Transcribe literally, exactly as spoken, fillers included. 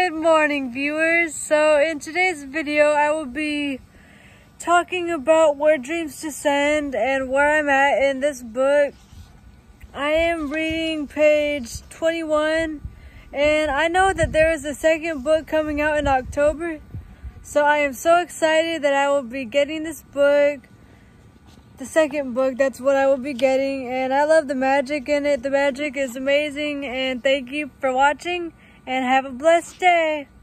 Good morning, viewers. So in today's video I will be talking about Where Dreams Descend and where I'm at in this book. I am reading page twenty-one, and I know that there is a second book coming out in October, so I am so excited that I will be getting this book. The second book, that's what I will be getting, and I love the magic in it. The magic is amazing, and thank you for watching, and have a blessed day.